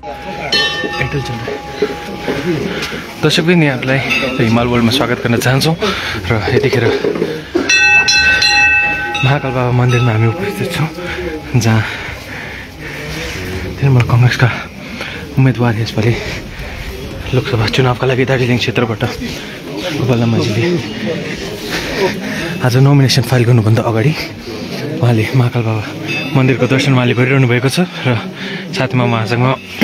Airtel चल्छ। दर्शकवृन्द यहाँहरूलाई हिमाल वर्ल्डमा स्वागत गर्न चाहन्छौँ र यतिखेर महाकाल बाबा मन्दिरमा हामी उपस्थित छौँ, जहाँ तृणमूल काङ्ग्रेसका उम्मेदवार यसपालि लोकसभा चुनावका लागि दार्जिलिङ क्षेत्रबाट गोपाल लामाजीले आज नोमिनेसन फाइल गर्नुभन्दा अगाडि उहाँले महाकाल बाबा मन्दिरको दर्शन उहाँले गरिरहनु भएको छ र साथमा उहाँसँग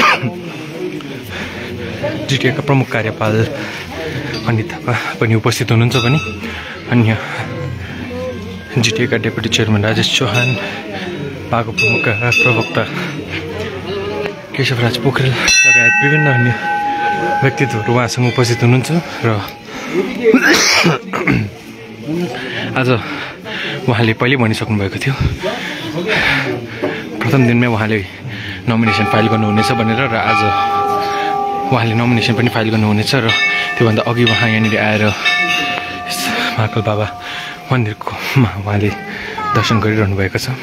जिटिएका प्रमुख कार्यपाल अनित थापा पनि उपस्थित हुनुहुन्छ भने अन्य जिटिएका डेपुटी चेयरम्यान राजेश चौहान, पाको प्रवक्ता केशवराज पोखरेल लगायत विभिन्न अन्य व्यक्तित्वहरू उहाँसँग उपस्थित हुनुहुन्छ र आज उहाँले पहिले भनिसक्नु भएको थियो प्रथम दिनमै उहाँले नोमिनेसन फाइल गर्नुहुनेछ भनेर, र आज उहाँले नोमिनेसन पनि फाइल गर्नुहुनेछ र त्योभन्दा अघि उहाँ यहाँनिर आएर महाकाल बाबा मन्दिरकोमा उहाँले दर्शन गरिरहनु भएको छ।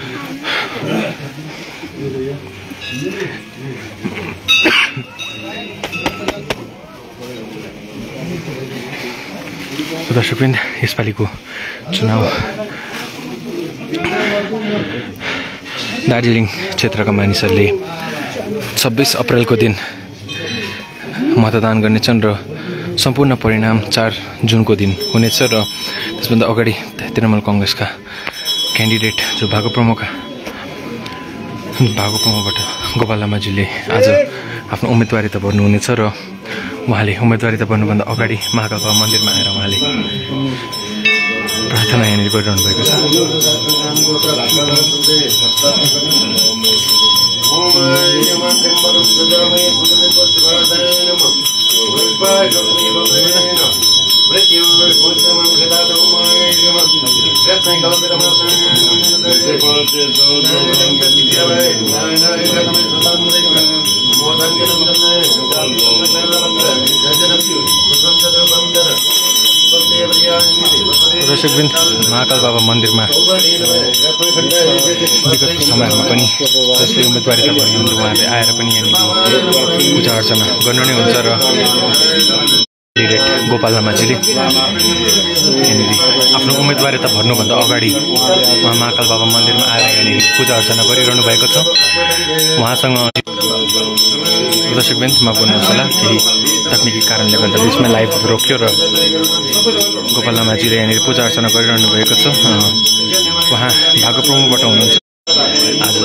दर्शकवृन्द यसपालिको चुनाव दार्जिलिङ क्षेत्रका मानिसहरूले 26 अप्रेलको दिन मतदान गर्नेछन् र सम्पूर्ण परिणाम 4 जुनको दिन हुनेछ र त्यसभन्दा अगाडि तृणमूल काङ्ग्रेसका क्यान्डिडेट जो भागोपमोबाट गोपाल लामाजीले आज आफ्नो उम्मेदवारिता भर्नुहुनेछ र उहाँले उम्मेदवारिता भर्नुभन्दा अगाडि महाकाल बाबा मन्दिरमा आएर उहाँले प्रार्थना यहाँनिर गरिरहनु भएको छ। दर्शकवृन्द महाकाल बाबा मन्दिरमा विगतको समयमा पनि जसले उम्मेदवारिता भन्नुहुन्छ उहाँले आएर पनि यहाँनिर पूजा अर्चना गर्नु नै हुन्छ र क्यान्डिडेट गोपाल लामाजीले यहाँनिर आफ्नो उम्मेदवारिता भर्नुभन्दा अगाडि उहाँ महाकाल बाबा मन्दिरमा आएर यहाँनिर पूजा अर्चना गरिरहनु भएको छ। उहाँसँग दर्शकवृन्द माफ गर्नुहोस् होला, केही तकनिकी कारणले गर्दा बिचमा लाइभ रोक्यो र गोपाल लामाजीले यहाँनिर पूजा अर्चना गरिरहनु भएको छ। उहाँ भागोपमोबाट हुनुहुन्छ। आज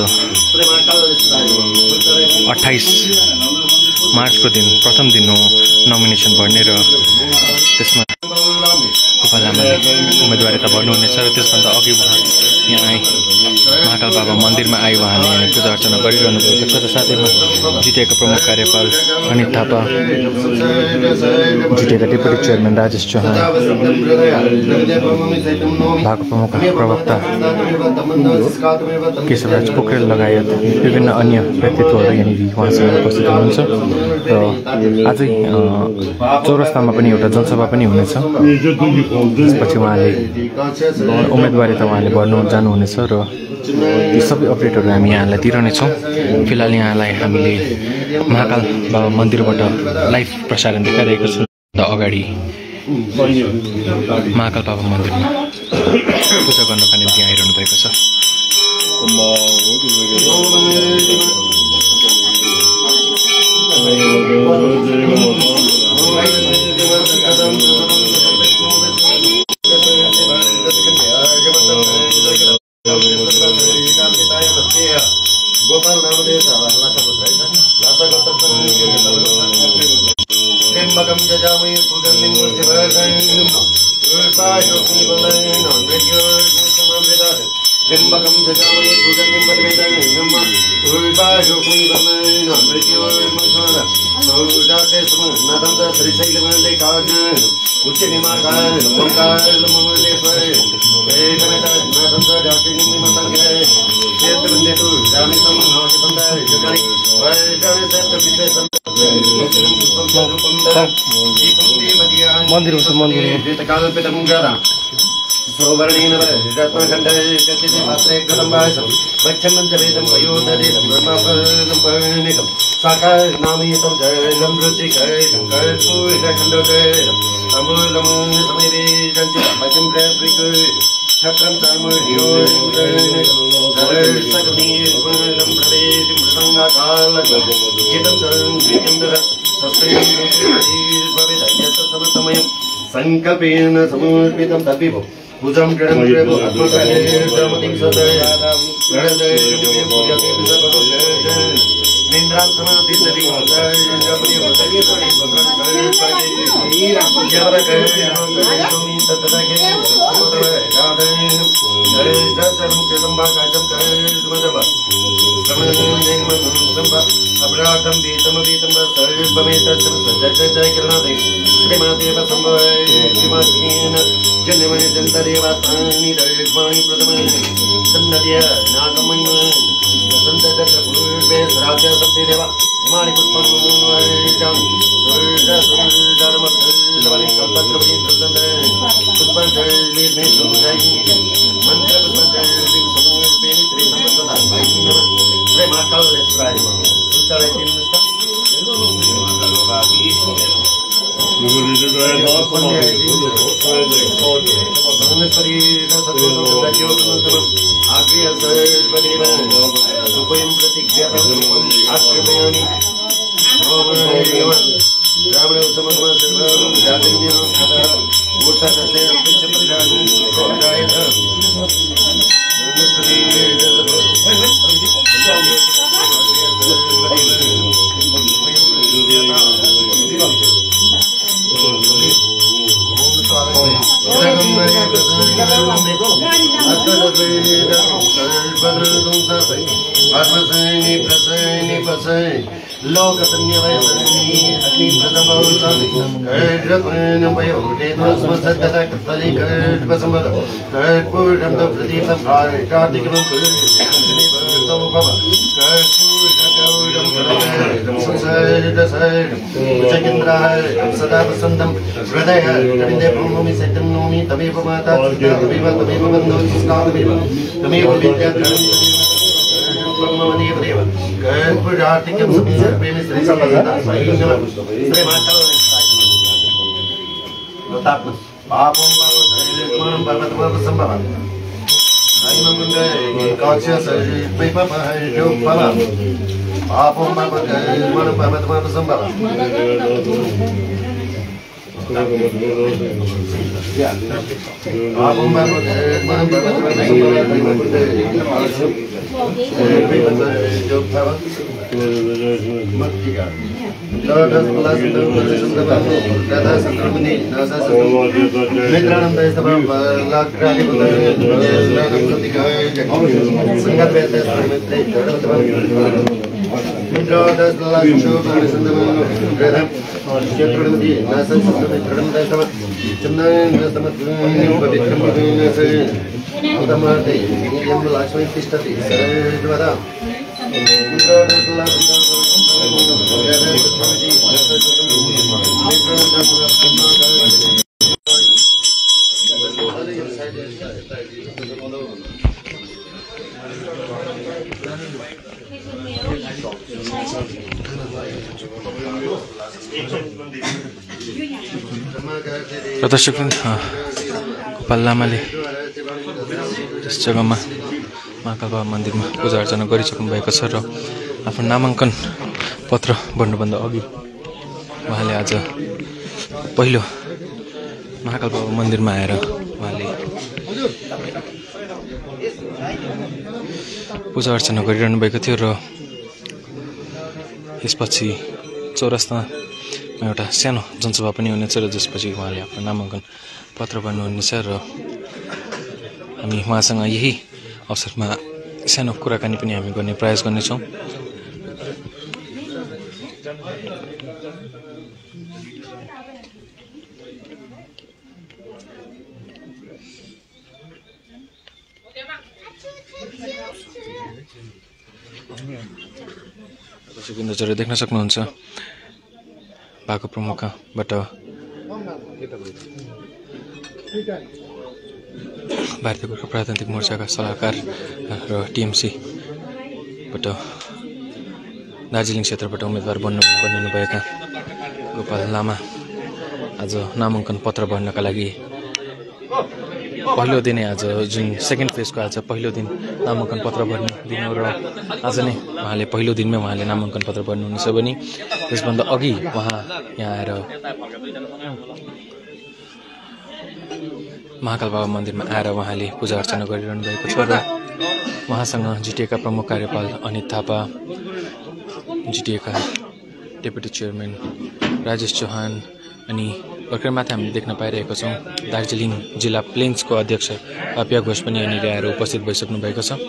28 मार्चको दिन प्रथम दिन हो नोमिनेसन भर्ने र त्यसमा गोपाल लामाले उम्मेदवारिता भर्नुहुनेछ र त्यसभन्दा अघि उहाँ यहाँ महाकाल बाबा मन्दिरमा आइ उहाँले यहाँ पूजा अर्चना गरिरहनु भएको छ र साथैमा जिटिएका प्रमुख कार्यपाल अनित थापा, जिटिएका डेपुटी चेयरम्यान राजेश चौहान, भागोपमोका प्रवक्ता केशवराज पोखरेल लगायत विभिन्न अन्य व्यक्तित्वहरू यहाँनिर उहाँसँग उपस्थित हुनुहुन्छ र आजै चौरस्तामा पनि एउटा जनसभा पनि हुनेछ। त्यसपछि उहाँले उम्मेदवारिता उहाँले भर्नु जानुहुनेछ र यी सबै अपडेटहरू हामी यहाँलाई दिइरहनेछौँ। फिलहाल यहाँलाई हामीले महाकाल बाबा मन्दिरबाट लाइभ प्रसारण देखाइरहेको छौँ। अगाडि महाकाल बाबा मन्दिरमा पूजा गर्नका निम्ति आइरहनु भएको छ। मंदिर सौवर्णेन रत्नखण्डे कथिते पात्रे कदम्बासं वक्षमं च वेदं वयोदरेदं ब्रह्मफलं पर्णिकम् साकार नामितं जयं रुचिकरं कर्पूरखण्डोदरं अमूलं समीपे जञ्चितं प्रश्रिकं छत्रं सामर्यों सकमीर्मलं प्रवेशं प्रसङ्गाकालं चितं संकृतिं सस्त्रयं संकल्पेन समर्पितं तद्विभो पूजं कृतं कृपो आत्मकर्मतिं सदयं प्रणदयं पूजते सर्वं निन्द्रां समाधितरि सदा वसंतम हृदय कविंदे भूमि सेतम नोमि तमेव माता तमेव बंधो तमेव तमेव विद्या ब्रह्मवदेव देव कर्पूरार्तिकं सर्वे श्री सदा श्री माता लोतात्म पापं पापं पापं संभवं साईमंगल काच्य सर्वे पापं पापं पापं पापं संभवं दर्शक गोपाल लामाले त्यस जग्गामा महाकाल बाबा मन्दिरमा पूजा अर्चना गरिसक्नु भएको छ र आफ्नो नामाङ्कन पत्र भर्नुभन्दा अघि उहाँले आज पहिलो महाकाल बाबा मन्दिरमा आएर उहाँले पूजा अर्चना गरिरहनु भएको थियो र यसपछि चौरस्तामा एउटा सानो जनसभा पनि हुनेछ र जसपछि उहाँले आफ्नो नामाङ्कन पत्र भर्नुहुनेछ र हामी उहाँसँग यही अवसरमा सानो कुराकानी पनि हामी गर्ने प्रयास गर्नेछौँ। दर्शकवृन्दहरू देख्न सक्नुहुन्छ भाको प्रमुखबाट भारतीय गोर्खा प्रजातान्त्रिक मोर्चाका सल्लाहकार र टिएमसीबाट दार्जिलिङ क्षेत्रबाट उम्मेदवार बनिनुभएका गोपाल लामा आज नामाङ्कन पत्र भर्नका लागि पहिलो दिनै आज जुन सेकेन्ड फेजको आज पहिलो दिन नामाङ्कन पत्र भर्ने दिन हो र आज नै उहाँले पहिलो दिनमै उहाँले नामाङ्कन पत्र भर्नुहुनेछ भने त्यसभन्दा अघि उहाँ यहाँ आएर महाकाल बाबा मन्दिरमा आएर उहाँले पूजा अर्चना गरिरहनु भएको छ र उहाँसँग जिटिएका प्रमुख कार्यपाल अनित थापा, जिटिएका डेपुटी चेयरम्यान राजेश चौहान अनि भर्खर माथि हामीले देख्न पाइरहेका छौँ दार्जिलिङ जिल्ला प्लेन्सको अध्यक्ष पापिया घोष पनि यहाँनिर आएर उपस्थित भइसक्नु भएको छ।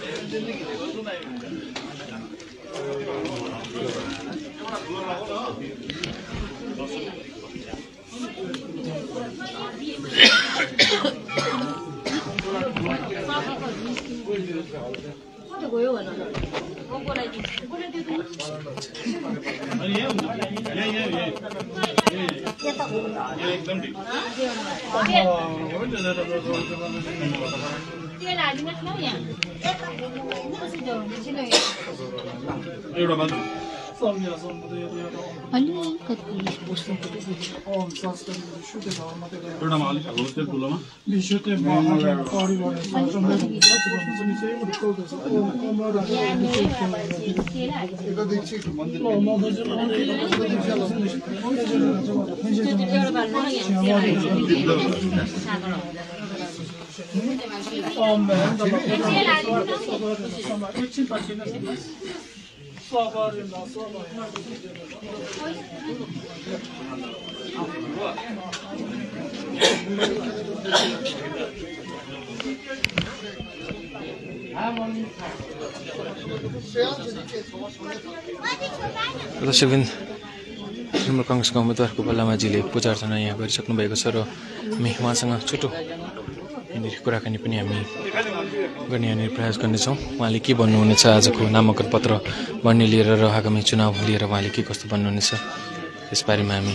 दर्शकवृन्द, तृणमूल काङ्ग्रेसका उम्मेदवार गोपाल लामाजीले पूजा अर्चना यहाँ गरिसक्नु भएको छ र हामी उहाँसँग छोटो यहाँनिर कुराकानी पनि हामी गर्ने यहाँनिर प्रयास गर्नेछौँ। उहाँले के भन्नुहुनेछ आजको नामाङ्कन पत्र भर्ने लिएर र आगामी चुनाव लिएर उहाँले के कस्तो भन्नुहुनेछ यसबारेमा हामी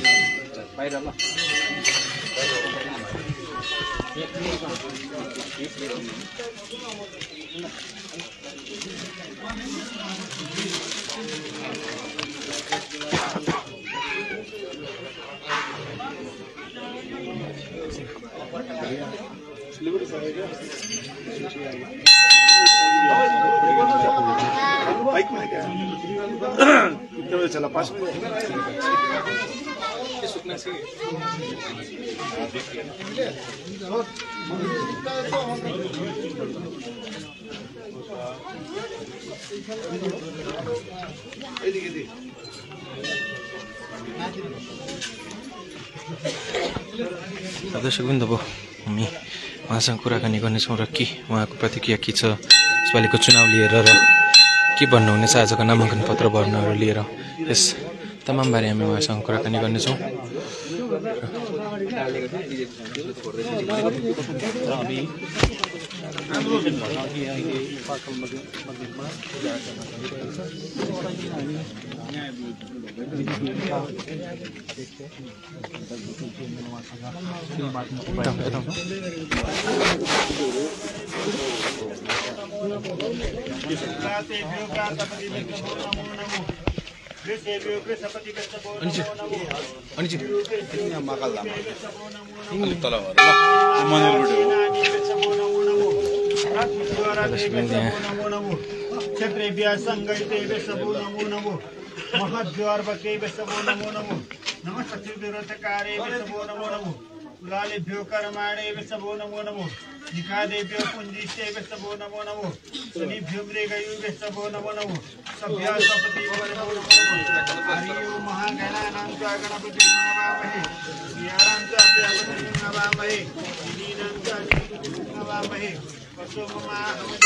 दर्शकवृन्द, अब हामी उहाँसँग कुराकानी गर्नेछौँ र के उहाँको प्रतिक्रिया के छ यसपालिको चुनाव लिएर र के भन्नुहुनेछ आजको नामाङ्कन पत्र भर्नहरू लिएर, यस तमाम बारे हामी उहाँसँग कुराकानी गर्नेछौँ। क्षत्रेभ्यः संगैतेभ्यः सबो नमो नमो महद्वार्वकेभ्यः सबो नमो नमो नमः सचिवव्रतकारेभ्यः सबो नमो नमो कुलालेभ्यो कर्माणेभ्यः सबो नमो नमो निखादेभ्यो पुञ्जिष्टेभ्यः सबो नमो नमो शनिभ्यो मृगयुभ्यः सबो नमो नमो सभ्यः सपतिभ्यो नमो नमो हरि ओम महागणानां च गणपतिं नमामहे श्रीयाणां च अभ्यागतिं नमामहे दीनां च अनिरुद्धं नमामहे पशुममा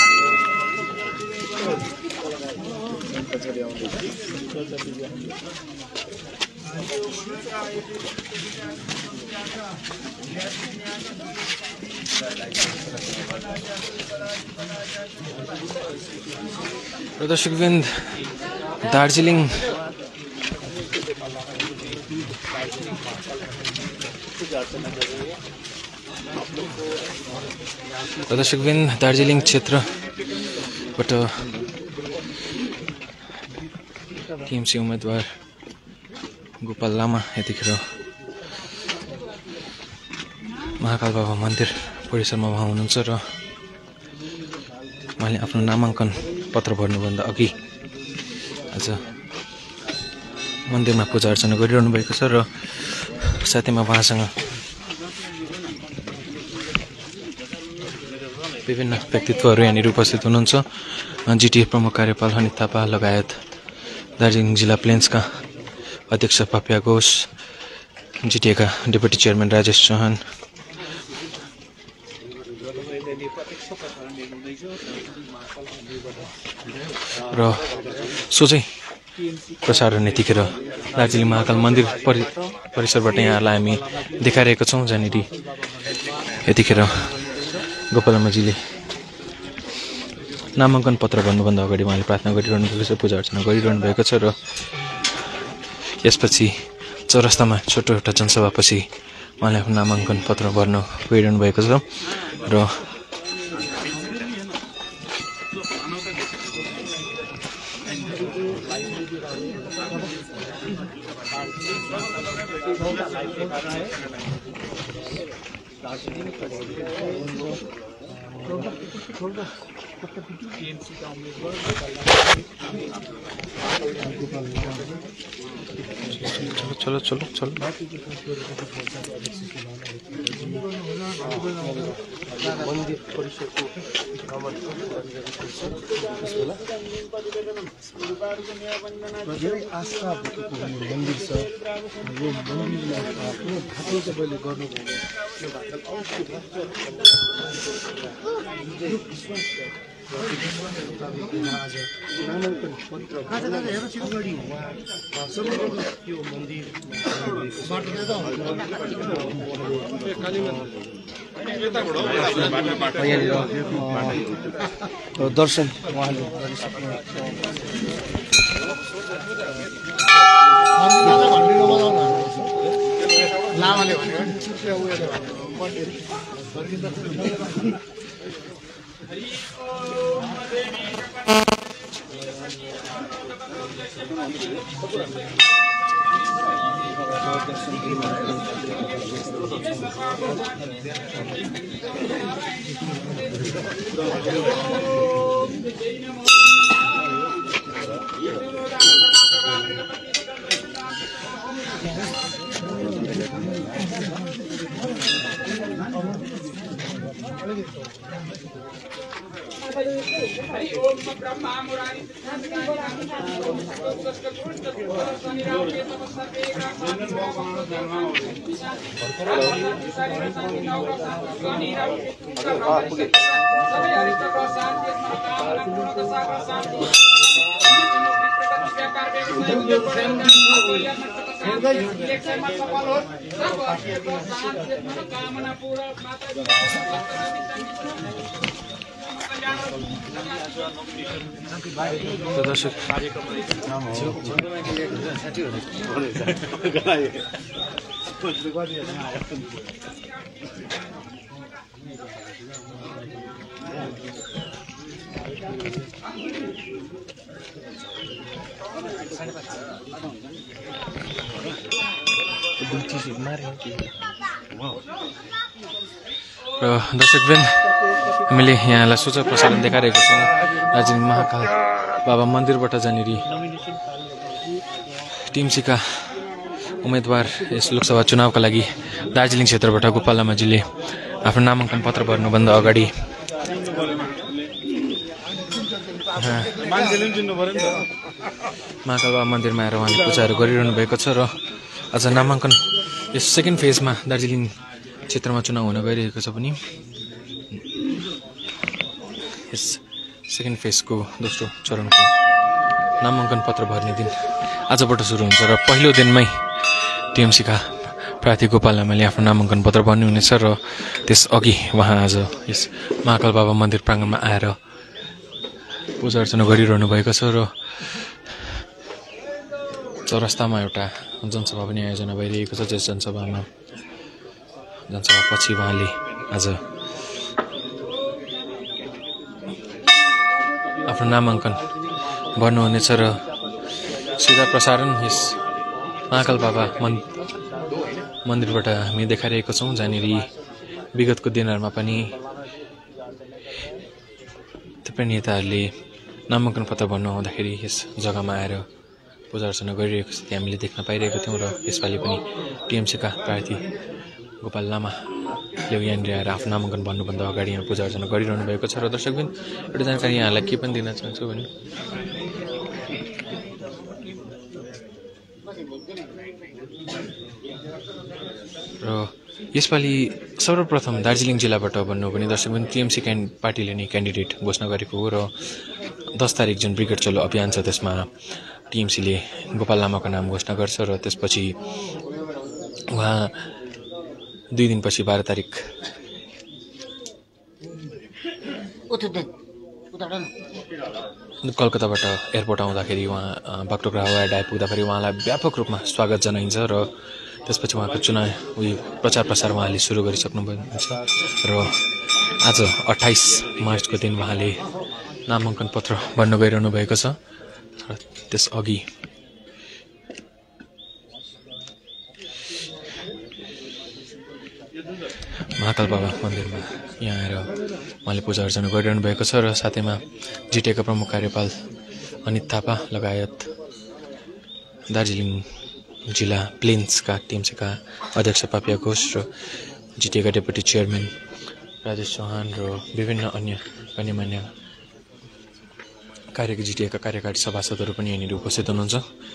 दर्शकवृन्द, दार्जिलिङ क्षेत्रबाट टिएमसी उम्मेदवार गोपाल लामा यतिखेर महाकाल बाबा मन्दिर परिसरमा उहाँ हुनुहुन्छ र उहाँले आफ्नो नामाङ्कन पत्र भर्नुभन्दा अघि आज मन्दिरमा पूजा अर्चना गरिरहनु भएको छ र साथैमा उहाँसँग विभिन्न व्यक्तित्वहरू यहाँनिर उपस्थित हुनुहुन्छ। जिटिए प्रमुख कार्यपाल अनित थापा लगायत दार्जिलिङ जिल्ला प्लेन्सका अध्यक्ष पापिया घोष, जिटिएका डेपुटी चेयरम्यान राजेश चौहान, र सोझै प्रसारण यतिखेर दार्जिलिङ महाकाल मन्दिर परिसरबाट यहाँहरूलाई हामी देखाइरहेका छौँ, जहाँनिर यतिखेर गोपालम्माजीले नामाङ्कन पत्र भन्नुभन्दा अगाडि उहाँले प्रार्थना गरिरहनु भएको छ, पूजा अर्चना गरिरहनु भएको छ र यसपछि चौरस्तामा छोटो एउटा जनसभापछि उहाँले आफ्नो नामाङ्कन पत्र भर्न गइरहनु भएको छ र चलो चलो चलो मन्दिर परिसरको धेरै आस्था बोकेको मन्दिर छ। यो मन्दिरमा आफ्नो घाटो तपाईँले गर्नुभयो यो भाकल अवश्य आज नामाङ्कन पत्र यो मन्दिर दर्शन उहाँले गरिसक्नु लामाले दर्शक र दर्शकवृन्द हामीले यहाँलाई सूचना प्रसारण देखाइरहेका छौँ दार्जिलिङ महाकाल बाबा मन्दिरबाट जहाँनिर टिएमसीका उम्मेदवार यस लोकसभा चुनावका लागि दार्जिलिङ क्षेत्रबाट गोपाल लामाजीले आफ्नो नामाङ्कन पत्र भर्नुभन्दा अगाडि महाकाल बाबा मन्दिरमा आएर उहाँले पूजाहरू गरिरहनु भएको छ र आज नामाङ्कन यस सेकेन्ड फेजमा दार्जिलिङ क्षेत्रमा चुनाव हुन गइरहेको छ पनि यस सेकेन्ड फेजको दोस्रो चरणको नामाङ्कन पत्र भर्ने दिन आजबाट सुरु हुन्छ र पहिलो दिनमै टिएमसीका प्रार्थी गोपाल लामाले आफ्नो नामाङ्कन पत्र भर्नुहुनेछ र त्यसअघि उहाँ आज यस महाकाल बाबा मन्दिर प्राङ्गणमा आएर पूजा अर्चना गरिरहनु भएको छ र चौरस्तामा एउटा जनसभा पनि आयोजना भइरहेको छ। त्यस जनसभापछि उहाँले आज आफ्नो नामाङ्कन गर्नुहुनेछ र सीधा प्रसारण यस महाकाल बाबा मन्दिरबाट हामी देखाइरहेको छौँ, जहाँनिर विगतको दिनहरूमा पनि थुप्रै नेताहरूले नामाङ्कन पत्र भर्नु आउँदाखेरि यस जग्गामा आएर पूजा अर्चना गरिरहेको स्थिति हामीले देख्न पाइरहेको थियौँ। र यसपालि पनि टिएमसीका प्रार्थी गोपाल लामाले यहाँनिर आएर आफ्नो नामाङ्कन भन्नुभन्दा अगाडि यहाँ पूजा अर्चना गरिरहनु भएको छ। र दर्शकबिन एउटा जानकारी यहाँलाई के पनि दिन चाहन्छु भने र यसपालि सर्वप्रथम दार्जिलिङ जिल्लाबाट भन्नु हो भने दर्शकबिन टिएमसी पार्टीले नै क्यान्डिडेट घोषणा गरेको हो। र 10 तारिक जुन ब्रिगेड चलो अभियान छ त्यसमा टिएमसीले गोपाल लामाको नाम घोषणा गर्छ र त्यसपछि उहाँ 2 दिनपछि 12 तारिक कलकत्ताबाट एयरपोर्ट आउँदाखेरि उहाँ बागडोग्रा हवाई अड्डा आइपुग्दाखेरि उहाँलाई व्यापक रूपमा स्वागत जनाइन्छ र त्यसपछि उहाँको चुनाव प्रचार प्रसार उहाँले सुरु गरिसक्नु भएको छ। र आज 28 मार्चको दिन उहाँले नामाङ्कन पत्र भर्न गइरहनु भएको छ। र त्यसअघि महाकाल बाबा मन्दिरमा यहाँ आएर उहाँले पूजा अर्चना गरिरहनु भएको छ। र साथैमा जिटिएका प्रमुख कार्यपाल अनित थापा लगायत दार्जिलिङ जिल्ला प्लेन्सका टिएमसीका अध्यक्ष पापिया घोष र जिटिएका डेपुटी चेयरम्यान राजेश चौहान र विभिन्न अन्य गण्यमान्य जिटिएका कार्यकारी सभासदहरू पनि यहाँनिर उपस्थित हुनुहुन्छ।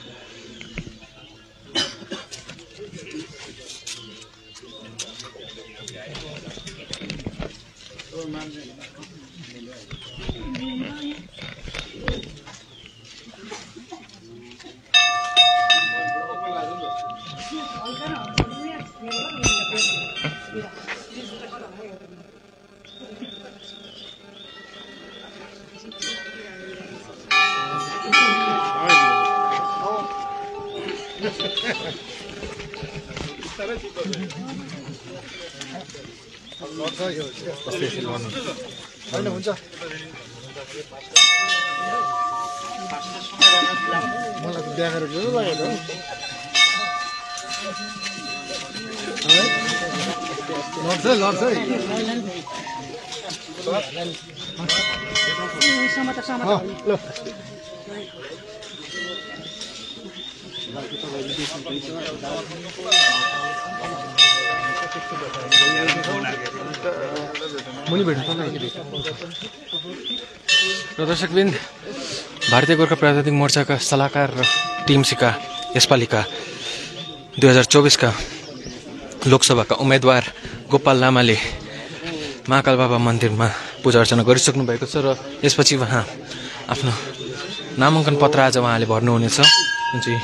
र दर्शकबिन भारतीय गोर्खा प्रजातान्त्रिक मोर्चाका सल्लाहकार र टिएमसीका यसपालिका 2024 का लोकसभाका उम्मेदवार गोपाल लामाले महाकाल बाबा मन्दिरमा पूजा अर्चना गरिसक्नु भएको छ। र यसपछि उहाँ आफ्नो नामाङ्कन पत्र आज उहाँले भर्नुहुनेछ जुन चाहिँ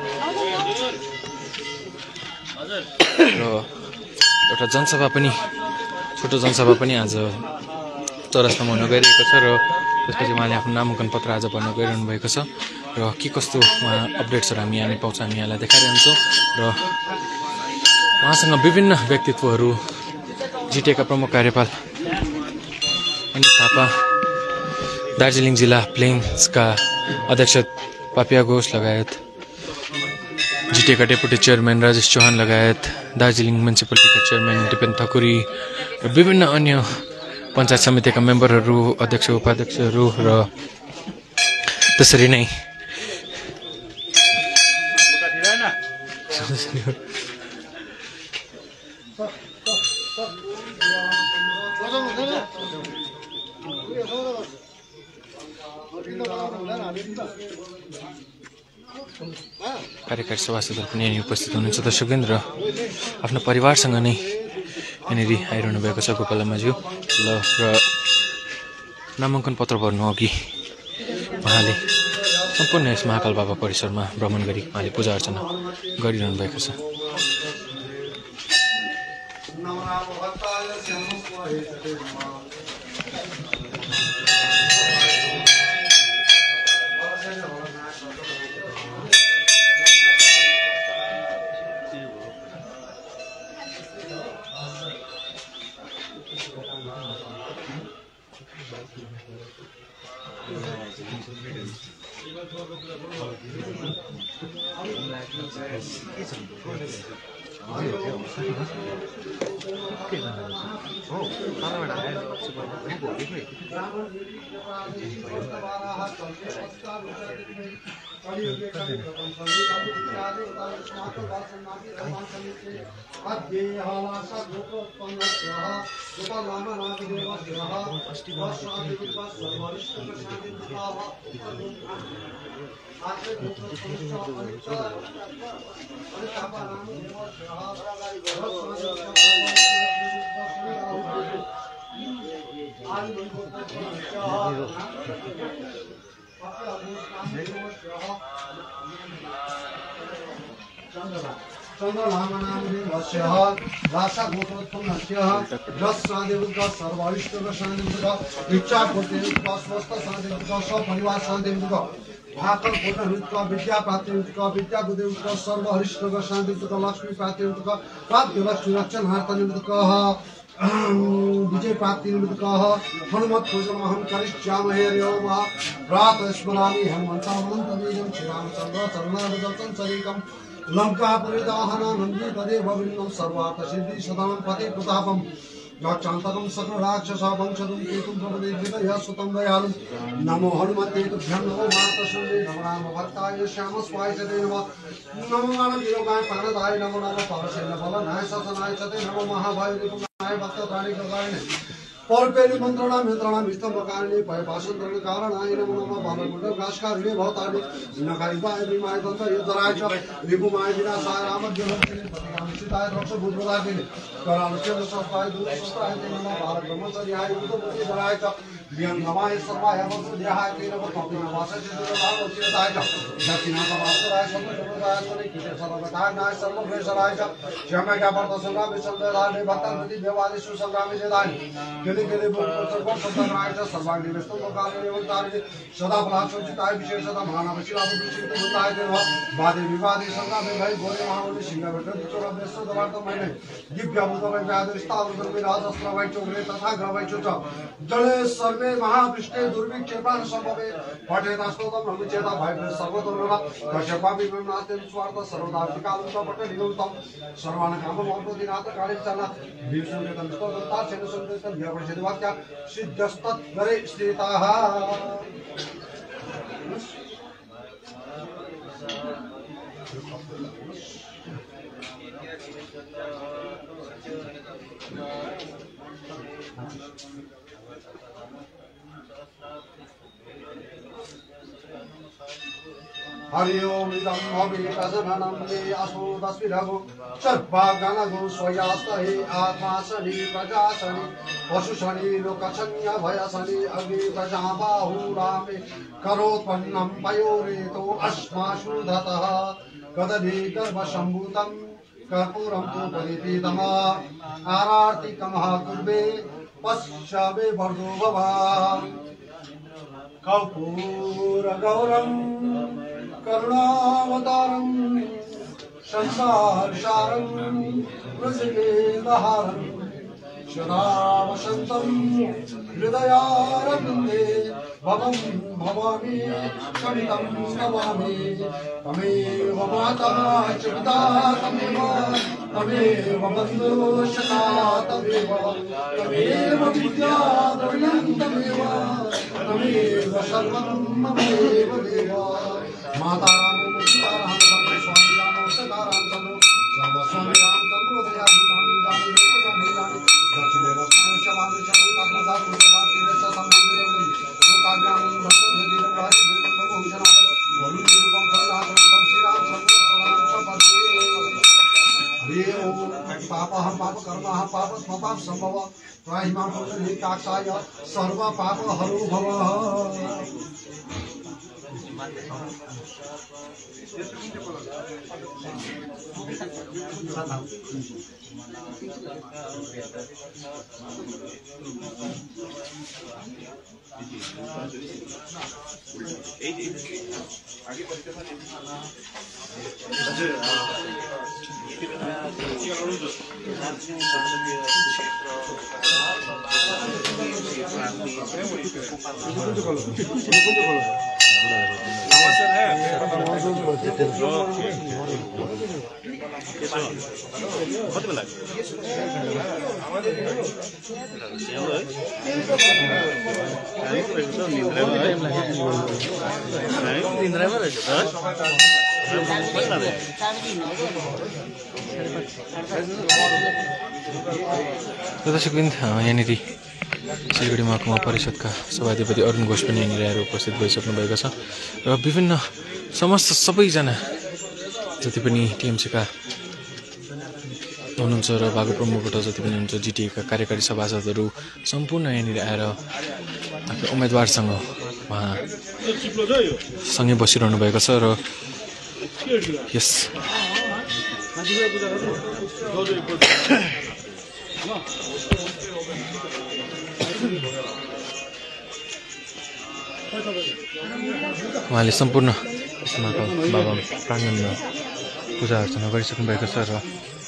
र एउटा जनसभा पनि छोटो जनसभा पनि आज चौरास्तामा हुन गइरहेको छ। र त्यसपछि उहाँले आफ्नो नामाङ्कन पत्र आज भर्न गइरहनु भएको छ। र के कस्तो उहाँ अपडेट्सहरू हामी यहाँ पाउँछ हामी यहाँलाई देखाइरहन्छौँ। र उहाँसँग विभिन्न व्यक्तित्वहरू जिटिएका प्रमुख कार्यपाल अनित थापा, दार्जिलिङ जिल्ला प्लेन्सका अध्यक्ष पापिया घोष लगायत जिटिएका डेपुटी चेयरम्यान राजेश चौहान लगायत दार्जिलिङ म्युनिसिपालिटीका चेयरम्यान दिपेन ठकुरी र विभिन्न अन्य पञ्चायत समितिका मेम्बरहरू, अध्यक्ष उपाध्यक्षहरू र त्यसरी नै कार्यकारी सभासदहरू पनि यहाँनिर उपस्थित हुनुहुन्छ। दर्शकबिन र आफ्नो परिवारसँग नै यहाँनिर आइरहनु भएको छ गोपाल लामाज्यू र नामाङ्कन पत्र भर्नु अघि उहाँले सम्पूर्ण यस महाकाल बाबा परिसरमा भ्रमण गरी उहाँले पूजा अर्चना गरिरहनु भएको छ। भाकर फोटो विद्या प्राप्ति विद्या बुद्धि सर्व हरिष्ठ शांति लक्ष्मी प्राप्ति प्राप्ति लक्ष्मी रक्षण विजय प्राप्ति हनुमत पूजनमहं करिष्यामहे मा प्रातः स्मरामि हनुमन्तं श्रीरामचन्द्र चरणारविन्दं सरीकं लंकापुरीदाहन नंदी तदेव विन्नं सर्वार्थ सिद्धि सदां पति प्रतापं राक्षान्तकं सकल राक्षसा वंशदं केतुं प्रपदे हृदय सुतं दयालु नमो हनुमते तुभ्यं नमो मातसुन्दे नमो राम भक्ताय श्यामस्वाय चते नमः नमो मानवीयोगाय प्राणदाय नमो नमः पावसेन बलनाय ससनाय चते नमो महाभाय रिपुनाय भक्त प्राणी कृपाय परपेली मंत्रणाम यंत्रणाम विष्णुकारिणे पयपाशंत्रण कारणाय नमो नमः बालमुंडं काशकारिणे भवतारि नकारिपाय विमाय दंत युद्धराय च रिपुमाय विनाशाय रामज्ञानचिने प्रतिगामिषिताय रक्ष भूतप्रदायिने करालुष्य संस्थाय दूरसंस्थाय नमः बाल ब्रह्मचर्याय युद्धमुक्तिधराय च व्यंगमाय सर्वाय वसुदेहाय तेन कपिलवासस्य दुर्गावचिताय च दक्षिणाकवासराय सर्वसुभदाय सने कीटे सर्वगताय सर्वभ्रेषराय च श्यामज्ञापर्त संग्रामे संग्रामे भक्तांति व्यवादि सुसंग्रामे जदाय केले केले सर्व संग्राय च सर्वांगी विष्णुकारिणे अवतारिणे सदा फलाचोचिताय विशेषतः मानवशिला बुद्धिचित्त बुद्धाय देव वादे विवादे संग्रामे भय घोरे महामुनि सिंह विक्रम चोर व्यस्त दवार्थ मैंने दिव्य भूतमय व्याधिस्ताव दुर्वे राजस्त्रवै चोग्रे तथा ग्रवै च जले सर्वे महापृष्ठे दुर्भिक्षेपान संभवे पठेतास्तोतम ब्रह्मचेता भय सर्वतोरवा कश्यपापि ब्रह्मनाथेन स्वार्थ सर्वदा विकालुता पठनिगुतम सर्वान काममोपदिनाथ कालिचना भीष्मकेतन स्तोत्रता सेन संकेतन व्यवशेदवाक्य सिद्धस्तत् गरे स्थिताः हरि ओम इदं भवेदसननं मे असो दस्विरघु सर्वागणगो स्वयास्तहि आत्मासनि प्रजासनि पशुसनि लोकसन्य भयसनि अग्नि प्रजाबाहुरामे करोत्पन्नं पयोरेतो अस्मासु धतः कदली गर्भसम्भूतं कर्पूरं तु परिपीतम् आरार्तिकमः कुर्वे पश्चावे वर्धो भवा कर्पूरगौरं करुणावतारं संसारसारं वृषिकेन्दहारं सदा वसन्तं हृदयारविन्दे भवं भवामि सवितं नमामि तमेव माता च पिता तमेव बन्धुशता तमेव विद्या द्रविणं तमेव सर्वं ममेव देव माता राम स्वामी राम सदाराम सर्वस्वामी राम सर्वोदयामि दक्षिणे रस्ते शवानि शकुता प्रसाद कुमार सतमंदिरं लोकाभ्यां पापः पाप कर्मः पाप स्वपाप संभव त्राहिमां पुण्यकाक्षाय सर्व पाप हरो भवः दर्शकवृन्द यहाँनिर सिलगढी महकुमा परिषदका सभाधिपति अरुण घोष पनि यहाँनिर आएर उपस्थित भइसक्नु भएको छ र विभिन्न समस्त सबैजना जति पनि टिएमसीका हुनुहुन्छ र भागो प्रमुखबाट जति पनि हुनुहुन्छ जिटिएका कार्यकारी सभासदहरू सम्पूर्ण यहाँनिर आएर आफ्नो उम्मेदवारसँग उहाँ सँगै बसिरहनु भएको छ र यस उहाँले सम्पूर्ण बाबा प्राङ्गणमा पूजा अर्चना गरिसक्नु भएको छ र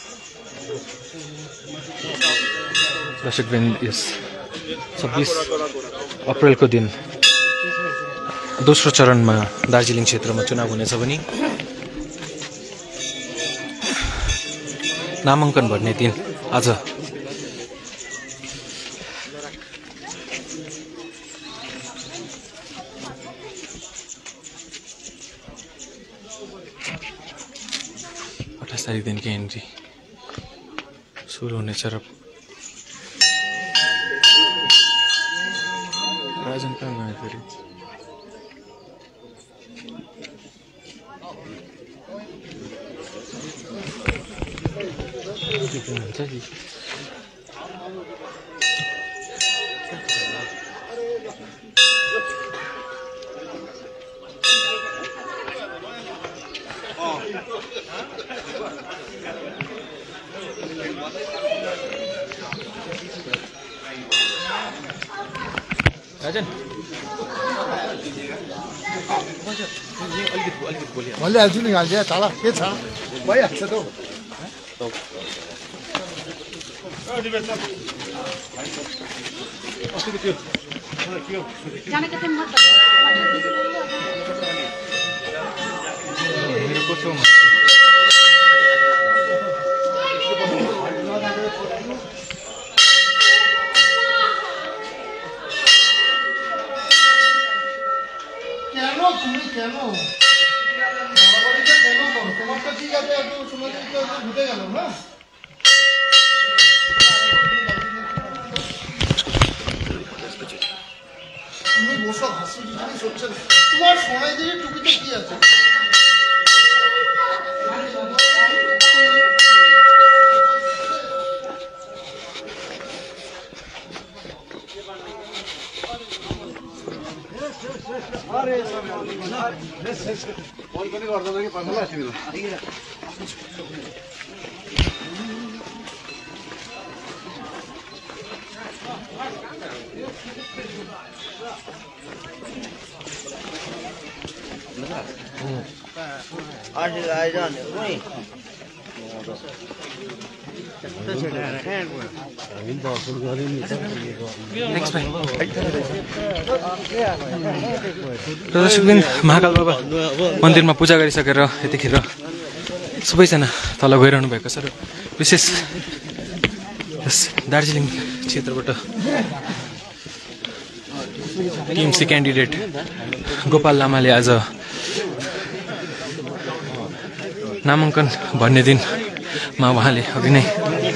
दर्शकवृन्द यस 26 अप्रेलको दिन दोस्रो चरणमा दार्जिलिङ क्षेत्रमा चुनाव हुनेछ भने नामाङ्कन भर्ने दिन आज तारिकदेखि एन्ट्री सुरु हुनेछ र राजन कहाँ गयो फेरि राजन भनिहाल्छु नि हाल्छ तल के छ भइहाल्छ त তোমার সময় দিয়ে টুপিতে কি আছে फोन पनि गर्दैन कि पर्छ तिमीलाई महाकाल बाबा मन्दिरमा पूजा गरिसकेर यतिखेर सबैजना तल गइरहनु भएको छ र विशेष यस दार्जिलिङ क्षेत्रबाट टिएमसी क्यान्डिडेट गोपाल लामाले आज नामाङ्कन भन्ने दिनमा उहाँले अघि नै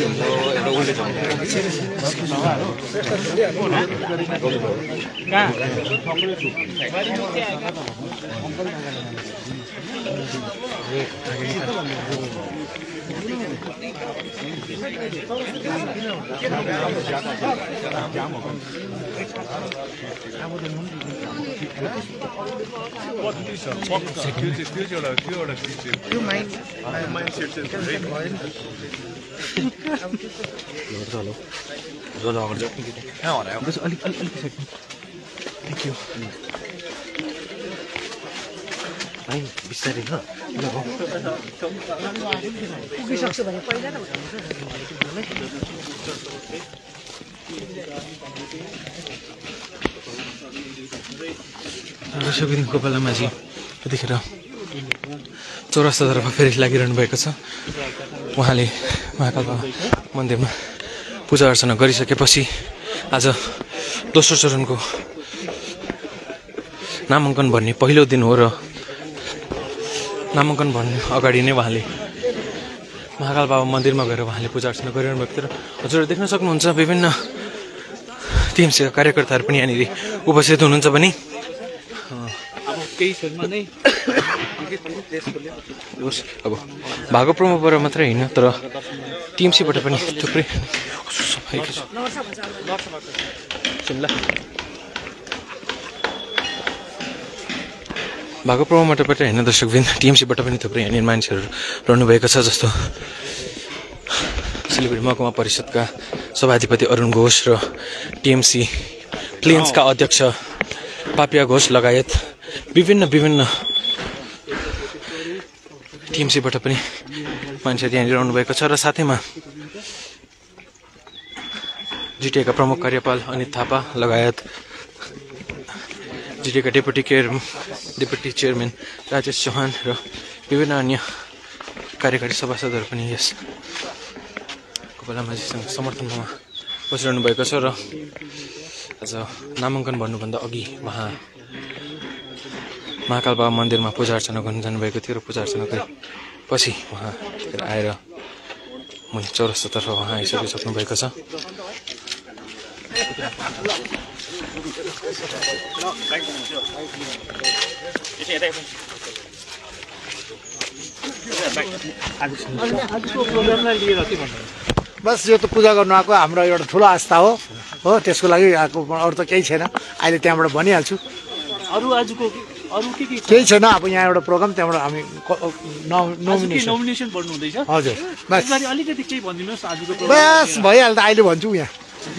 बिस्तारै ल पुगिसक्छु भने पहिला त दर्शकबिन गोपालामाझी यतिखेर चौरस्तातर्फ फेरि लागिरहनु भएको छ। उहाँले महाकाल बाबा मन्दिरमा पूजा अर्चना गरिसकेपछि आज दोस्रो चरणको नामाङ्कन भन्ने पहिलो दिन हो र नामाङ्कन भन्ने अगाडि नै उहाँले महाकाल बाबा मन्दिरमा गएर उहाँले पूजा अर्चना गरिरहनु भएको थियो र हजुर देख्न सक्नुहुन्छ विभिन्न टिएमसीका कार्यकर्ताहरू पनि यहाँनिर उपस्थित हुनुहुन्छ भने अब भागो प्रोमोबाट मात्रै होइन तर टिएमसीबाट पनि थुप्रै भागो प्रोमोबाट होइन दर्शकबिन टिएमसीबाट पनि थुप्रै यहाँनिर मान्छेहरू रहनुभएको छ। जस्तो सिलगढी महकुमा परिषदका सभाधिपति अरुण घोष र टिएमसी प्लेन्सका अध्यक्ष पापिया घोष लगायत विभिन्न टिएमसीबाट पनि मान्छेहरू यहाँनिर रहनुभएको छ र साथैमा जिटिएका प्रमुख कार्यपाल अनित थापा लगायत जिटिएका डेपुटी चेयरम्यान राजेश चौहान र विभिन्न अन्य कार्यकारी सभासदहरू पनि यस गोपालामाझीसँग समर्थनमा बसिरहनु भएको छ र आज नामाङ्कन भन्नुभन्दा अघि उहाँ महाकाल बाबा मन्दिरमा पूजा अर्चना गर्न जानुभएको थियो र पूजा अर्चना गरेपछि उहाँ आएर मुनि चौरस्तातर्फ उहाँ आइसक्नु भएको छ। बस यो त पूजा गर्नु आएको हाम्रो एउटा ठुलो आस्था हो त्यसको लागि आएको, अरू त केही छैन। अहिले त्यहाँबाट भनिहाल्छु, केही छैन। अब यहाँ एउटा प्रोग्राम त्यहाँबाट हामी नोमिनेसन बढ्नु हुँदैछ। हजुर बस अलिकति केही भनिदिनुहोस् आजको बस भइहाल्छ। अहिले भन्छु यहाँ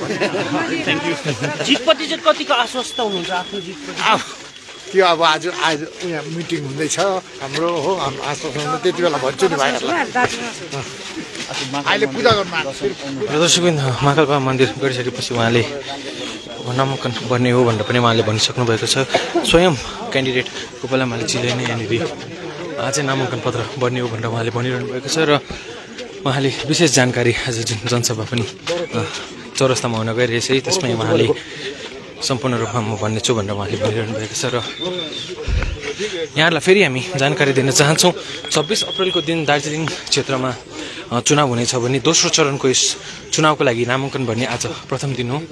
जितपति चाहिँ कतिको आश्वस्त हुनुहुन्छ आफ्नो जितपति? त्यो अब आज यहाँ मिटिङ हुँदैछ हाम्रो हो, आश्वस्त हुँदा त्यति बेला भन्छु नि भाइहरूलाई। अहिले पूजा गर्नु दर्शकबिन महाकाल बाबा मन्दिर गरिसकेपछि उहाँले नामाङ्कन गर्ने हो भनेर पनि उहाँले भनिसक्नु भएको छ। स्वयं क्यान्डिडेट गोपालामाझीले नै यहाँनिर अझै नामाङ्कन पत्र बन्ने हो भनेर उहाँले भनिरहनु भएको छ र उहाँले विशेष जानकारी आज जुन जनसभा पनि चौरस्तामा हुन गइरहेछ त्यसमै उहाँले सम्पूर्ण रूपमा म भन्नेछु भनेर उहाँले भनिरहनु भएको छ। र यहाँहरूलाई फेरि हामी जानकारी दिन चाहन्छौँ 26 अप्रिलको दिन दार्जिलिङ क्षेत्रमा चुनाव हुनेछ भने दोस्रो चरणको यस चुनावको लागि नामाङ्कन भन्ने आज प्रथम दिन हो।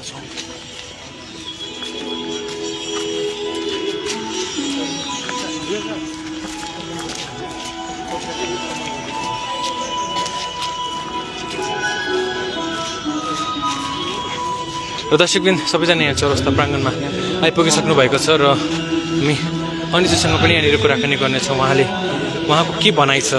र दर्शकबिन सबैजना यहाँ चौरस्ता प्राङ्गणमा आइपुगिसक्नु भएको छ र हामी अनिजीसँग पनि यहाँनिर कुराकानी गर्नेछौँ। उहाँको के भनाइ छ?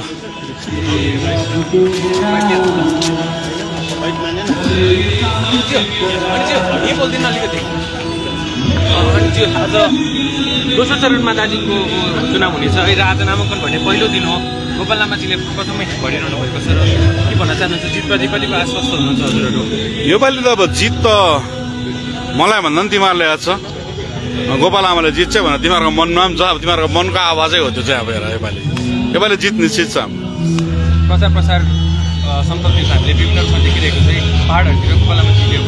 आज दोस्रो चरणमा दार्जिलिङको चुनाव हुनेछ र आज नामाङ्कन भन्ने पहिलो दिन हो। गोपालामाझीले प्रथमै भनिरहनु भएको छ र के भन्न चाहनुहुन्छ? जितप्रति कतिको आश्वस्त हुनुहुन्छ हजुरहरू? योपालि त अब जित त मलाई भन्दा पनि तिमीहरूले याद छ, गोपालामाले जित्छ भनेर तिमीहरूको मनमा पनि छ। अब तिमीहरूको मनको आवाजै हो त्यो चाहिँ। अब हेर योपालि जित निश्चित छ। प्रचार सम्पर्क हामीले विभिन्न ठाउँ देखिरहेको चाहिँ पहाडहरूतिर गोपालामाझीले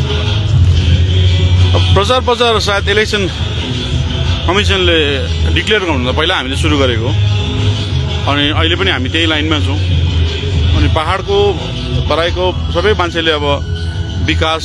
प्रचार सायद इलेक्सन कमिसनले डिक्लेयर गर्नुभन्दा पहिला हामीले सुरु गरेको अनि अहिले पनि हामी त्यही लाइनमा छौँ। अनि पहाडको तराईको सबै मान्छेले अब विकास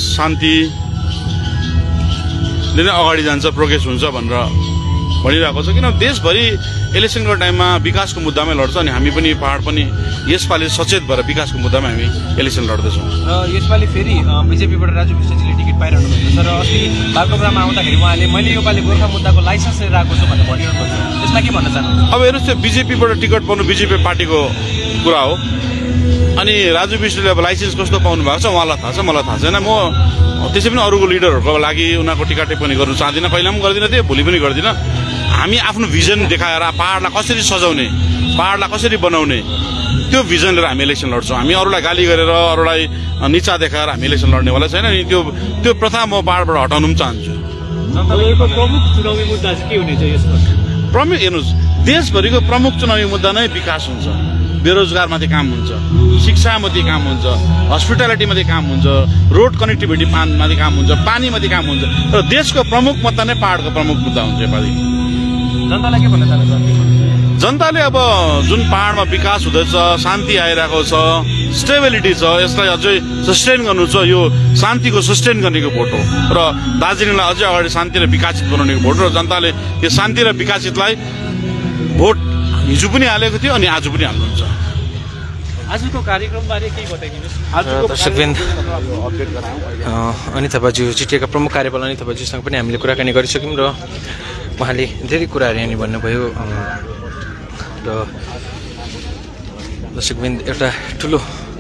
शान्तिले नै अगाडि जान्छ, प्रोग्रेस हुन्छ भनेर भनिरहेको छ। किन देशभरि इलेक्सनको टाइममा विकासको मुद्दामै लड्छ अनि हामी पनि पहाड पनि यसपालि सचेत भएर विकासको मुद्दामा हामी इलेक्सन लड्दैछौँ। र यसपालि फेरि बिजेपीबाट राजु विष्टजीले टिकट पाइरहनु भएको छ र अस्ति बागडोग्रामा आउँदाखेरि उहाँले मैले योपालि गोर्खा मुद्दाको लाइसेन्स लिएर आएको छु भनेर भनिरहनु भएको छ। त्यसमा के भन्न चाहनुहुन्छ? अब हेर्नुहोस्, त्यो बिजेपीबाट टिकट पाउनु बिजेपी पार्टीको कुरा हो। अनि राजु विष्टले अब लाइसेन्स कस्तो पाउनु भएको छ उहाँलाई थाहा छ, मलाई थाहा छैन। म त्यसै पनि अरूको लिडरहरूको लागि उनीहरूको टिका टिप्पणी गर्नु चाहदिनँ, पहिला पनि गर्दिनँ थिएँ, भोलि पनि गर्दिनँ। हामी आफ्नो भिजन देखाएर पहाडलाई कसरी सजाउने, पहाडलाई कसरी बनाउने त्यो भिजन लिएर हामी इलेक्सन लड्छौँ। हामी अरूलाई गाली गरेर अरूलाई निचा देखाएर हामी इलेक्सन लड्नेवाला छैन। अनि त्यो प्रथा म पहाडबाट हटाउनु पनि चाहन्छु। तपाईँको प्रमुख चुनावी मुद्दा चाहिँ के हुनेछ यसमा? प्रमुख हेर्नुहोस्, देशभरिको प्रमुख चुनावी मुद्दा नै विकास हुन्छ, बेरोजगारमाथि काम हुन्छ, शिक्षामाथि काम हुन्छ, हस्पिटालिटीमाथि काम हुन्छ, रोड कनेक्टिभिटी माथि काम हुन्छ, पानीमाथि काम हुन्छ। र देशको प्रमुख मुद्दा नै पहाडको प्रमुख मुद्दा हुन्छ योपालि। जनतालाई के भन्न चाहनुहुन्छ? जनताले अब जुन पहाडमा विकास हुँदैछ, शान्ति आइरहेको छ, स्टेबिलिटी छ, यसलाई अझै सस्टेन गर्नु छ। यो शान्तिको सस्टेन गर्नेको भोट हो र दार्जिलिङलाई अझै अगाडि शान्ति र विकसित बनाउनेको भोट हो। र जनताले यो शान्ति र विकसितलाई भोट हिजो पनि हालेको थियो अनि आज पनि हाल्नुहुन्छ। आजको कार्यक्रमबारे केही बताइदिनुहोस्। दर्शकवृन्द, अनिता बाजु जिटिएका प्रमुख कार्यपाल अनिता बाजुसँग पनि हामीले कुराकानी गरिसक्यौँ र उहाँले धेरै कुराहरू यहाँनिर भन्नुभयो। र दर्शकवृन्द, एउटा ठुलो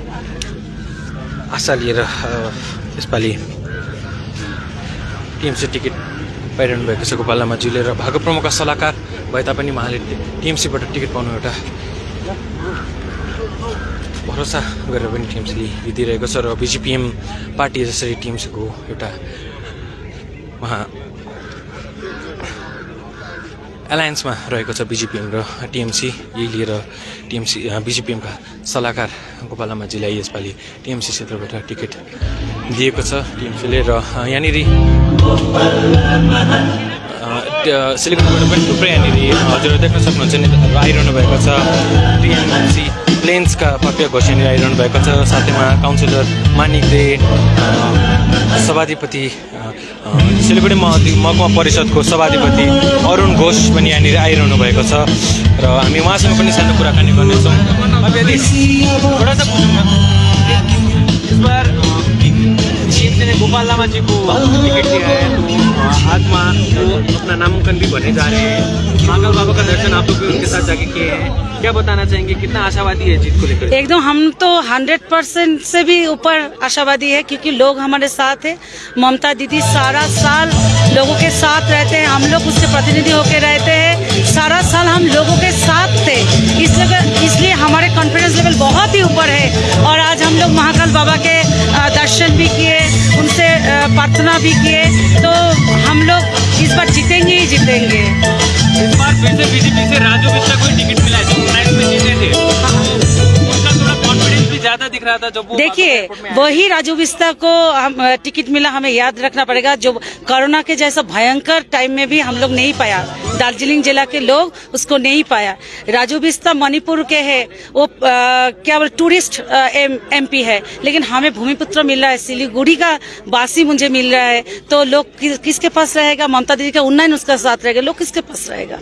आशा लिएर यसपालि टिएमसी टिकट पाइरहनु भएको छ गोपाल लामाज्यूले। र भाग प्रमुखका सल्लाहकार भए तापनि उहाँले टिएमसीबाट टिकट पाउनु एउटा भरोसा गरेर पनि टिएमसीले दिइरहेको छ। र बिजिपिएम पार्टी जसरी टिएमसीको एउटा उहाँ एलायन्समा रहेको छ बिजिपिएम र टिएमसी। यही लिएर बिजिपिएमका सल्लाहकार गोपाल लामाज्यूलाई यसपालि टिएमसी क्षेत्रबाट टिकट दिएको छ टिएमसीले। र यहाँनिर सिलिगुडीबाट पनि थुप्रै यहाँनिर हजुर देख्न सक्नुहुन्छ नेताहरू आइरहनु भएको छ। टिएमसी प्लेन्सका पापिया घोष यहाँनिर आइरहनु भएको छ। साथैमा काउन्सिलर मानिक दे, सभाधिपति सिलिगुडी महकुमा परिषदको सभाधिपति अरुण घोष पनि यहाँनिर आइरहनु भएको छ। र हामी उहाँसँग पनि सानो कुराकानी गर्नेछौँ। थोड़ा सा इस बार टीएमसी ने गोपाल लामा जी को टिकट दिया है, तो आज वहाँ अपना नामांकन भी भरने जा रहे हैं। महाकाल बाबा का दर्शन आप लोग उनके साथ जाके किए हैं, क्या बताना चाहेंगे, कितना आशावादी है जीत को लेकर? एकदम हम तो 100% से भी ऊपर आशावादी है, क्योंकि लोग हमारे साथ है। ममता दीदी सारा साल लोगों के साथ रहते हैं, हम लोग उससे प्रतिनिधि होकर रहते हैं। सारा साल हम लोगों के साथ थे, इसलिए हमारे कॉन्फिडेंस लेवल बहुत ही ऊपर है। और आज हम लोग महाकाल बाबा के दर्शन भी किए, उनसे प्रार्थना भी किए, तो हम लोग इस बार जीतेंगे ही जीतेंगे। इस बार फिर से बीजेपी से राजू बिस्टा को टिकट मिला है, जो फ्लैट में जीते थे, उनका थोड़ा कॉन्फिडेंस भी ज्यादा दिख रहा था। जब वो देखिए, वही राजू बिस्टा को हम टिकट मिला, हमें याद रखना पड़ेगा। जो कोरोना के जैसा भयंकर टाइम में भी हम लोग नहीं पाया, दार्जिलिंग जिला के लोग उसको नहीं पाया। राजू बिस्टा मणिपुर के है, वो क्या बोल टूरिस्ट एमपी है, लेकिन हमें भूमिपुत्र मिल रहा है, सिलीगुड़ी का वासी मुझे मिल रहा है। तो लोग किसके पास रहेगा? ममता दीदी का उन्नयन उसका साथ रहेगा, लोग किसके पास रहेगा?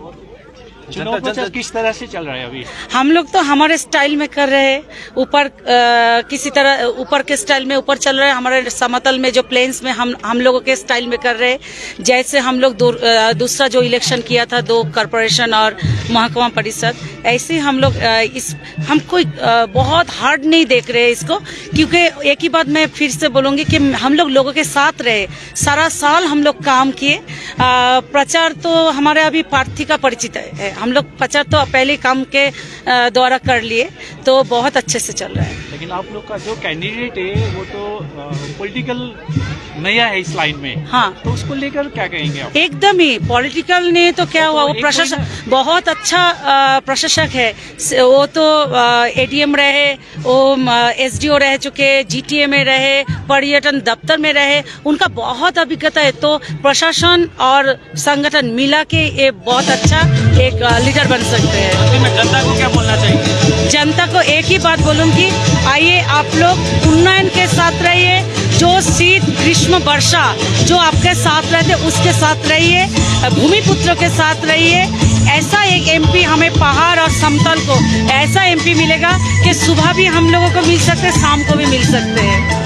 चुनाव प्रचार किस तरह से चल रहा है अभी? हम लोग तो हमारे स्टाइल में कर रहे हैं, ऊपर किसी तरह ऊपर के स्टाइल में ऊपर चल रहे हैं। हमारे समतल में जो प्लेन्स में हम लोगों के स्टाइल में कर रहे हैं। जैसे हम लोग दूसरा जो इलेक्शन किया था, 2 कॉर्पोरेशन और महकुमा परिषद, ऐसे हम लोग हम कोई बहुत हार्ड नहीं देख रहे हैं इसको, क्योंकि एक ही बात मैं फिर से बोलूंगी कि हम लोग लोगों के साथ रहे, सारा साल हम लोग काम किए। प्रचार तो हमारे अभी प्रार्थी का परिचित है, हम लोग प्रचार तो पहले काम के द्वारा कर लिए, तो बहुत अच्छे से चल रहा है। लेकिन आप लोग का जो कैंडिडेट है वो तो पॉलिटिकल नया है इस लाइन में, हाँ, तो उसको लेकर क्या कहेंगे आप? एकदम ही पॉलिटिकल ने तो क्या हुआ, वो प्रशासक बहुत अच्छा प्रशासक है। वो तो एडीएम रहे, वो एसडीओ रह चुके, जीटीए में रहे, पर्यटन दफ्तर में रहे, उनका बहुत अभिज्ञता है। तो प्रशासन और संगठन मिला के ये बहुत अच्छा एक लीडर बन सकते हैं। जनता को क्या बोलना चाहिए? जनता को एक ही बात बोलूंगी, आइए आप लोग उन्नयन के साथ रहिए। जो शीत ग्रीष्म वर्षा जो आपके साथ रहते उसके साथ रहिए, भूमिपुत्र के साथ रहिए। ऐसा एक एमपी हमें पहाड़ और समतल को ऐसा एमपी मिलेगा कि सुबह भी हम लोगों को मिल सकते हैं, शाम को भी मिल सकते हैं।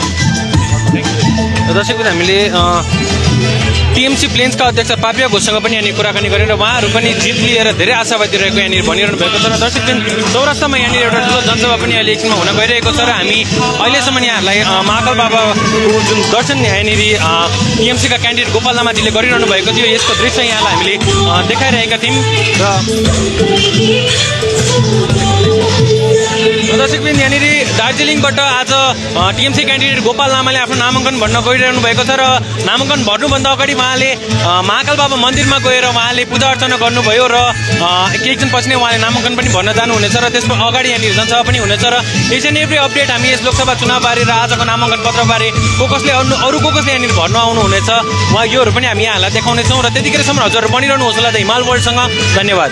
दर्शकवृन्द, हामीले टिएमसी प्लेन्सका अध्यक्ष पापिया घोषसँग पनि यहाँनिर कुराकानी गरेर उहाँहरू पनि जित लिएर धेरै आशावादी रहेको यहाँनिर भनिरहनु भएको छ। र दर्शकवृन्द, चौरास्तामा यहाँनिर एउटा ठुलो जनसभा पनि अहिले एकछिनमा हुन गइरहेको छ र हामी अहिलेसम्म यहाँहरूलाई महाकाल बाबाको जुन दर्शन यहाँनिर टिएमसीका क्यान्डिडेट गोपाल लामाजीले गरिरहनु भएको थियो, यसको दृश्य यहाँलाई हामीले देखाइरहेका थियौँ। र दर्शकवृन्द, यहाँनिर दार्जिलिङबाट आज टिएमसी क्यान्डिडेट गोपाल लामाले आफ्नो नामाङ्कन भर्न गइरहनु भएको छ र नामाङ्कन भर्नुभन्दा अगाडि उहाँले महाकाल बाबा मन्दिरमा गएर उहाँले पूजा अर्चना गर्नुभयो र केही क्षणपछि नै उहाँले नामाङ्कन पनि भर्न जानुहुनेछ र त्यसको अगाडि यहाँनिर जनसभा पनि हुनेछ र इच एन्ड एभ्री अपडेट हामी यस लोकसभा चुनावबारे र आजको नामाङ्कन पत्रबारे अरू को कसले यहाँनिर भर्न आउनुहुनेछ उहाँ योहरू पनि हामी यहाँलाई देखाउनेछौँ र त्यतिखेरसम्म हजुरहरू बनिरहनु होस् होला हिमाल वर्ल्डसँग। धन्यवाद।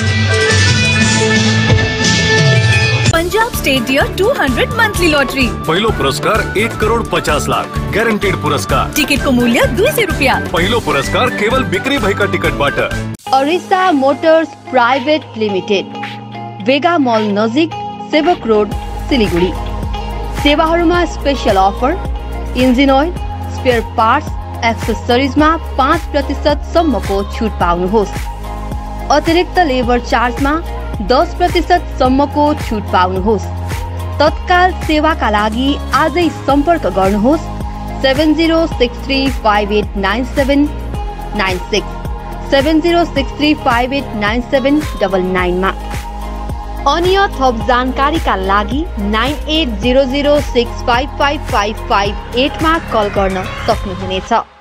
Punjab state dear 200 monthly lottery, पहिलो पुरस्कार 1,50,00,000 ग्यारेन्टेड पुरस्कार। टिकट को मूल्य 200 रुपया। पहिलो पुरस्कार केवल बिक्री भएका टिकटबाट। Arisa motors private limited, Vega mall नजिक, सेवक रोड, सिलिगुडी। सेवाहरूमा special offer, engine oil, spare parts, एक्सेसरिजमा 5% सम्मको छुट पाउनुहोस्। अतिरिक्त लेबर चार्जमा 10% सम्मको छुट पाउनुहोस्। तत्काल सेवाका लागि आजै सम्पर्क गर्नुहोस् 7063589796 7063589799 मा। अन्य थप जानकारीका लागि 9800655558 मा कल गर्न सक्नुहुनेछ।